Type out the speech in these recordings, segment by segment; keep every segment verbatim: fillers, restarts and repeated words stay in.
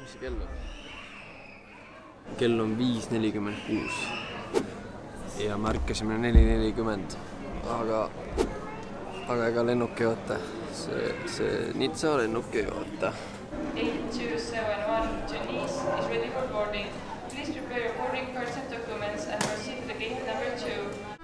mis see kell on? Kell on viis nelikümmend kuus ja me ärkasime neli nelikümmend, aga aga ega lennuk ei oota, see, see Nizza lennuk ei oota. eight two seven one to Nice is ready for boarding. Please prepare your boarding cards and documents and proceed to the gate number two.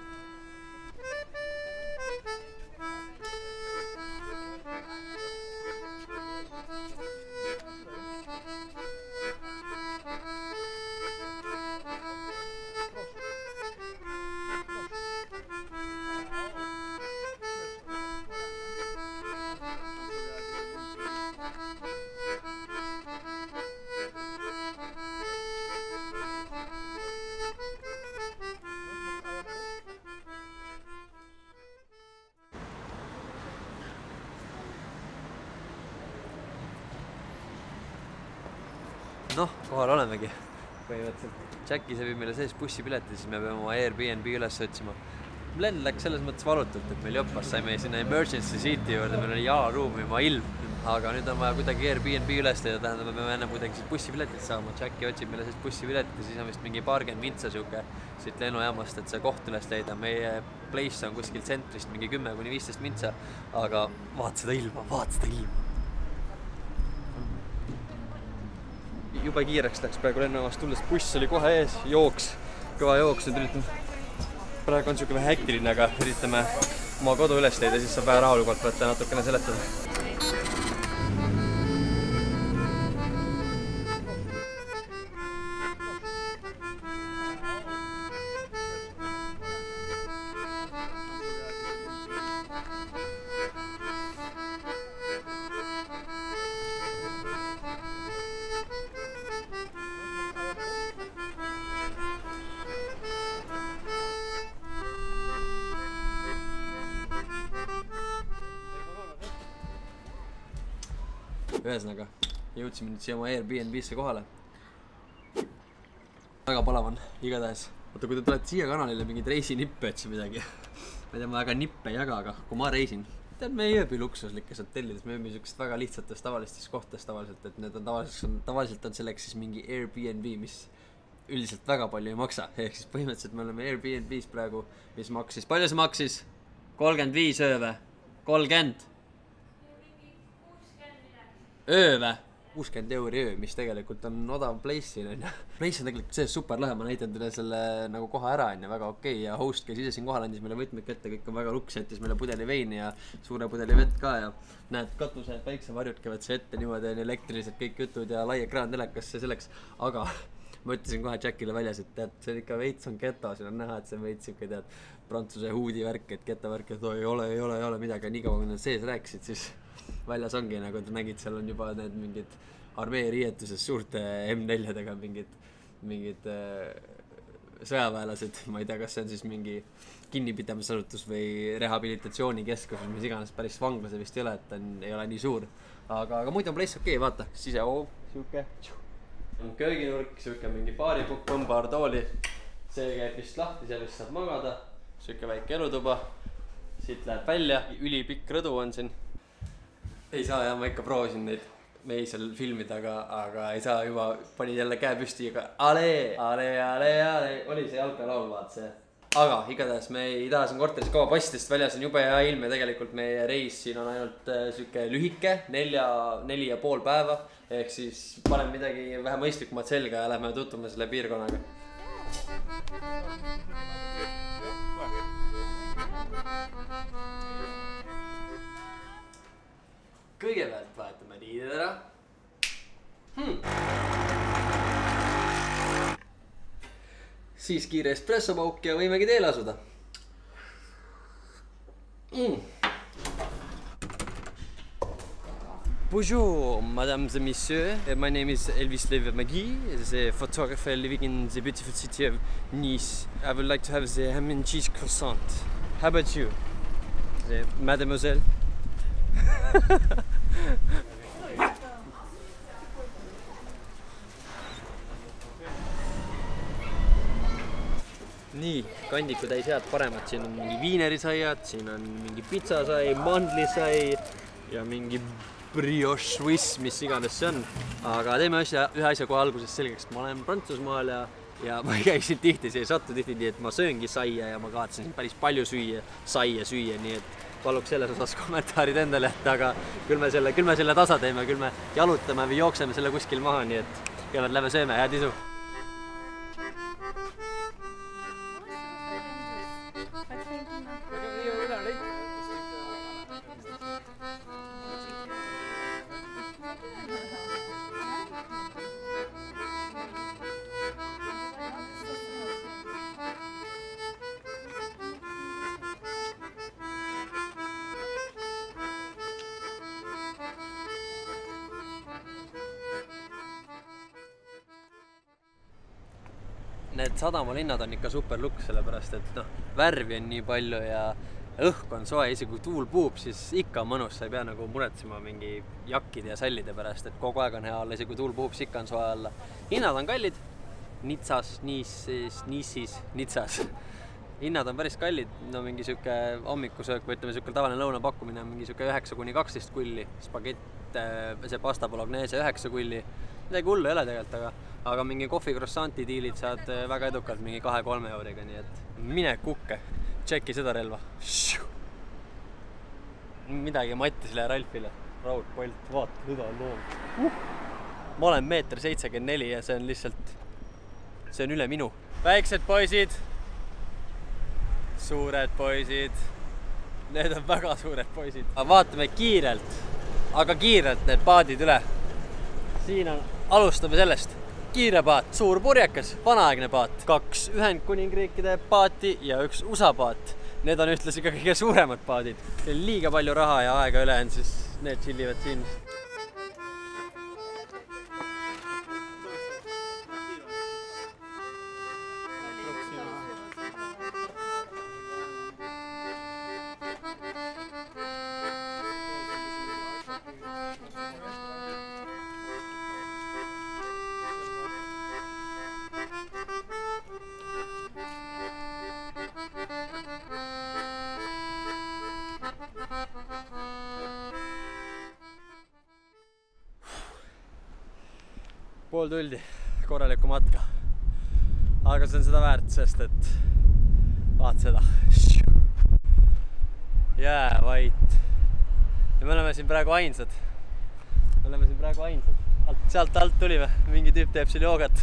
Noh, kohal olemegi. Põhimõtteliselt. Jackie see viib meile sees bussipileti, siis me peame oma Airbnb üles otsima. Lend läks selles mõttes valutult, et meil joppas saime sinna emergency seat'i juurde, meil oli jalaruum juba ilm. Aga nüüd on vaja kuidagi Airbnb üles leida, tähendab, me peame enne kuidagi bussipiletit saama. Jackie otsib meile sees bussipiletit ja siis on vist mingi paarkümmend mintsa siuke siit lennujaamast, et see koht üles leida. Meie place on kuskil tsentrist mingi kümme kuni viisteist mintsa, aga vaat seda ilma, vaat seda ilma. Juba kiireks läks praegu lennujaamast tulles, buss oli kohe ees, jooks, kõva jooks, nüüd üritame. Praegu on siuke vähe hektiline, aga üritame oma kodu üles leida, siis saab vähe rahulikult võtta natukene seletada. Ühesõnaga, jõudsime nüüd siia oma Airbnb-sse kohale. Väga palav on, igatahes. Oota, kui te tulete siia kanalile mingid reisinippe otsi midagi. Ma ei tea, ma väga nippe ei jaga, aga kui ma reisin, tead, me ei ööbi luksuslikes hotellides, me ööbi siukest väga lihtsatest tavalistes kohtades tavaliselt, et need on tavaliselt, tavaliselt on selleks siis mingi Airbnb, mis üldiselt väga palju ei maksa. Ehk siis põhimõtteliselt me oleme Airbnb-s praegu, mis maksis. Palju see maksis? kolmkümmend viis ööve? kolmkümmend? Öö vä? kuuskümmend euri öö, mis tegelikult on odav place siin. Place on tegelikult see super lahe, ma näitan teile selle nagu koha ära on ja väga okei ja host käis ise siin kohal, andis meile võtmed kätte, kõik on väga luks, jättis meile pudeli veini ja suure pudeli vett ka ja näed, katuse päiksevarjud käivad see ette niimoodi on elektrilised kõik jutud ja laia kraan telekasse selleks, aga ma ütlesin kohe Jackile väljas, et tead, see on ikka veits on geto, siin on näha, et see on veits siuke tead prantsuse huudi värk, et geto värk, et ei ole, ei ole, ei ole midagi, nii kaua kui nad sees rääkisid, siis väljas ongi, nagu te nägid, seal on juba need mingid armee riietuses suurte M neljadega mingid, mingid äh, sõjaväelased, ma ei tea, kas see on siis mingi kinnipidamisasutus või rehabilitatsioonikeskus, mis iganes päris vanglase vist ei ole, et on, ei ole nii suur, aga, aga muidu on place okei, vaata, sisehoov, siuke kööginurk, siuke mingi baaripukk on, paar tooli, see käib vist lahti, seal vist saab magada, siuke väike elutuba, siit läheb välja, ülipikk rõdu on siin. Ei saa jah, ma ikka proovisin neid meisel filmida, aga, aga ei saa juba, panin jälle käe püsti, aga ale, ale, ale, ale, oli see jalkalaul vaat see. Aga igatahes me ei taha siin korteris kaua passist, väljas on jube hea ilm ja tegelikult meie reis siin on ainult siuke lühike, nelja, neli ja pool päeva, ehk siis panen midagi vähe mõistlikumat selga ja lähme tutvume selle piirkonnaga. Kõigepealt vahetame riided ära. Hmm. Siis kiire espressopauk ja võimegi teele asuda. Mm. Bonjour, mesdames et messieurs. My name is Elvis Levermagui, the photographer living in the beautiful city of Nice. I would like to have the ham and cheese croissant. How about you, the mademoiselle? Nii, kandiku täis head paremad, siin on mingi viinerisaiad, siin on mingi pizzasai, mandlisai ja mingi brioche swiss, mis iganes see on. Aga teeme asja, ühe asja kohe alguses selgeks. Ma olen Prantsusmaal ja, ja ma ei käi siin tihti, see ei sattu tihti nii, et ma sööngi saia ja ma kavatsen päris palju süüa, saia süüa, nii et paluks selles osas kommentaarid endale, et aga küll me selle, küll me selle tasa teeme, küll me jalutame või jookseme selle kuskil maha, nii et kõigepealt lähme sööme, head isu! Need sadamalinnad on ikka super lukk, sellepärast et noh, värvi on nii palju ja õhk on soe, isegi kui tuul puub, siis ikka on mõnus, sa ei pea nagu muretsema mingi jakkide ja sallide pärast, et kogu aeg on hea olla, isegi kui tuul puub, siis ikka on soe olla. Hinnad on kallid, Nitsas, Niisis, Niisis, Nitsas. Hinnad on päris kallid, no mingi süke hommikusöök või ütleme süke tavaline lõuna pakkumine on mingi süke üheksa kuni kaksteist kulli, spagett, see pasta bolognese üheksa kulli, midagi hullu ei ole tegelikult, aga aga mingi kohvi krossanti diilid saad väga edukalt mingi kahe-kolme euriga, nii et mine kukke, tšeki seda relva. Midagi Mattisele ja Ralfile. Raud, Polt, vaata, seda loom. Uh! Ma olen meeter seitsekümmend neli ja see on lihtsalt, see on üle minu. Väiksed poisid, suured poisid, need on väga suured poisid. Vaatame kiirelt, aga kiirelt need paadid üle. Siin on, alustame sellest. Kiire paat, suur purjekas, vanaaegne paat, kaks Ühendkuningriikide paati ja üks U S A paat. Need on ühtlasi ka kõige suuremad paadid. Liiga palju raha ja aega üle on, siis need chillivad siin. Pool tuldi korraliku matka. Aga see on seda väärt, sest et vaat seda. Jää vait. Ja me oleme siin praegu ainsad. Me oleme siin praegu ainsad. Alt, sealt alt tuli või? Mingi tüüp teeb siin joogat.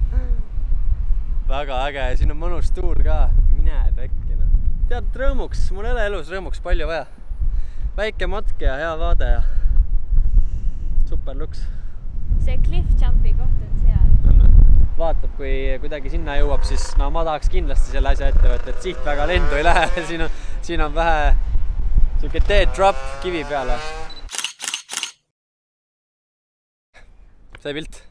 Väga äge. Siin on mõnus tuul ka. Mine pekkina. Tead, rõõmuks. Mul ei ole elus rõõmuks palju vaja. Väike matk ja hea vaade ja super luks. See cliff jumpi koht on seal. Vaatab, kui kuidagi sinna jõuab, siis no ma tahaks kindlasti selle asja ette võtta, et siit väga lendu ei lähe. Siin on, siin on vähe siuke dead drop kivi peale. See pilt.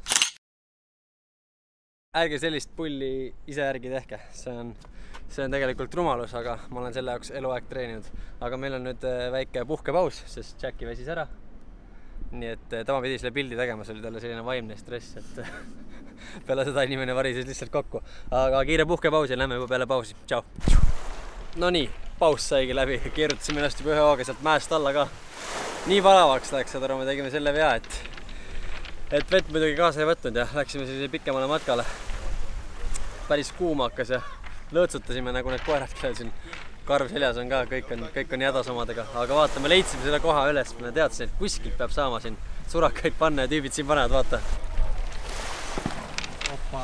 Ärge sellist pulli ise järgi tehke. See on, see on tegelikult rumalus, aga ma olen selle jaoks eluaeg treeninud. Aga meil on nüüd väike puhkepaus, sest Jacki väsis ära. Nii et tema pidi selle pildi tegema, see oli talle selline vaimne stress, et peale seda inimene varises lihtsalt kokku. Aga kiire puhkepaus ja lähme juba peale pausi. Tšau! No nii, paus saigi läbi. Keerutasime ennast juba ühe hooga sealt mäest alla ka. Nii valavaks läks, saad aru, me tegime selle vea, et, et vett muidugi kaasa ei võtnud ja läksime sellise pikemale matkale. Päris kuuma hakkas ja lõõtsutasime nagu need koerad seal siin. Karv seljas on ka, kõik on, kõik on jädas omadega. Aga vaata, me leidsime selle koha üles, me teadsin, et kuskilt peab saama siin surakaid panna ja tüübid siin panevad, vaata. Opa!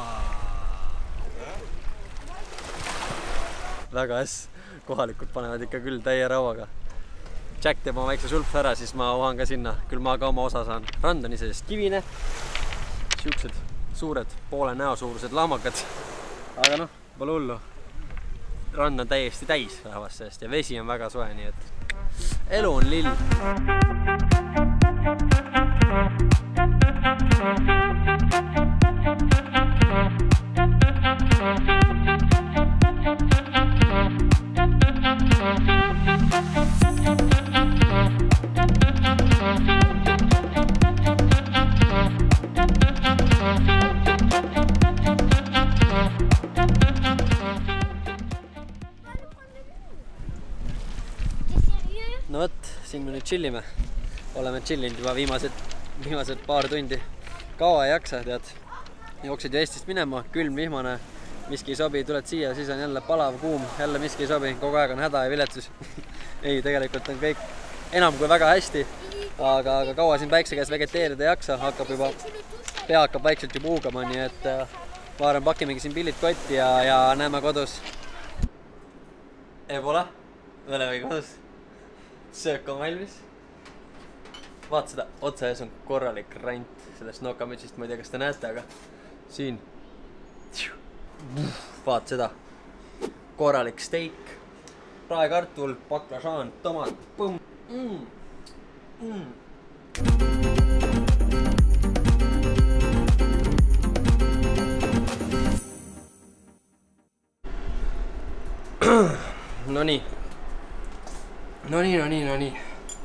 Väga äss. Kohalikud panevad ikka küll täie rauaga. Jack teeb oma väikse sulpse ära, siis ma uhan ka sinna. Küll ma ka oma osa saan. Rand on isesest kivine. Siuksed suured, poole näo suurused lahmakad. Aga noh, pole hullu. Rand on täiesti täis rahvast seest ja vesi on väga soe, nii et elu on lill. No võt, siin me nüüd chillime. oleme chillinud juba viimased, viimased paar tundi. Kaua ei jaksa, tead. Jooksed ju Eestist minema, külm, vihmane, miski ei sobi, tuled siia, siis on jälle palav, kuum, jälle miski ei sobi, kogu aeg on häda ja viletsus. Ei, tegelikult on kõik enam kui väga hästi, aga, aga kaua siin päikse käes vegeteerida ei jaksa, hakkab juba, pea hakkab vaikselt juba huugama, nii et ma arvan, pakimegi siin pillid kotti ja, ja näeme kodus. Ei pole, me olemegi kodus. Söök on valmis. Vaat seda, otsa ees on korralik rant sellest nokamütsist, ma ei tea, kas te näete, aga siin. Vaat seda. Korralik steik, praekartul, baklažaan, tomat, põmm. Mm. Mm. No nii. No nii, no nii, no nii.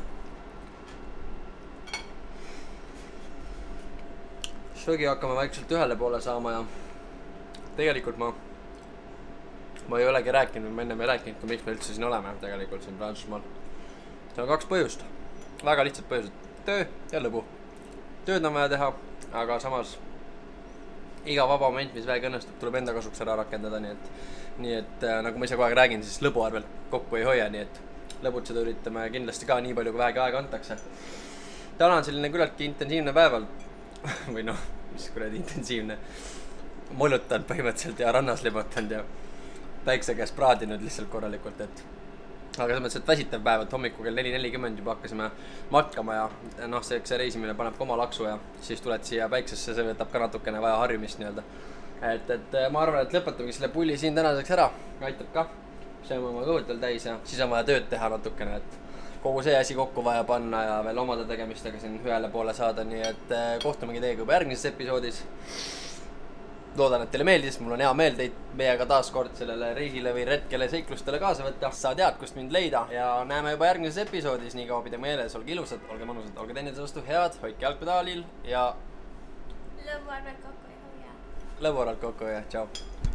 Söögi hakkame vaikselt ühele poole saama ja tegelikult ma ma ei olegi rääkinud, ma ennem ei rääkinud, kui miks me üldse siin oleme tegelikult siin Prantsusmaal. See on kaks põhjust. Väga lihtsad põhjused. Töö ja lõbu. Tööd on vaja teha, aga samas iga vaba moment, mis väega õnnestub, tuleb enda kasuks ära rakendada, nii et nii et äh, nagu ma ise kogu aeg räägin, siis lõbu arvelt kokku ei hoia, nii et lõbutseda üritame kindlasti ka nii palju, kui väega aega antakse. Täna on selline küllaltki intensiivne päeval või noh, mis kuradi intensiivne. Molutanud põhimõtteliselt ja rannas libotanud ja päikse käes praadinud lihtsalt korralikult, et aga selles mõttes, et väsitav päev, et hommiku kell neli nelikümmend juba hakkasime matkama ja noh, see, see reisimine paneb ka oma laksu ja siis tuled siia päiksesse, see võtab ka natukene vaja harjumist nii-öelda. Et, et ma arvan, et lõpetamegi selle pulli siin tänaseks ära, aitab ka, see on oma kõhud veel täis ja siis on vaja tööd teha natukene, et kogu see asi kokku vaja panna ja veel omade tegemistega siin ühele poole saada, nii et kohtumegi teiega juba järgmises episoodis. Loodan, et teile meeldis, mul on hea meel teid meiega taas kord sellele reisile või retkele seiklustele kaasa võtta. Sa tead, kust mind leida ja näeme juba järgmises episoodis, nii kaua pide meeles, olge ilusad, olge mõnusad, olge teineteise vastu head, hoidke jalgpedaalil ja lõbu arvelt kokku ja hoia. lõbu arvelt kokku ja tšau.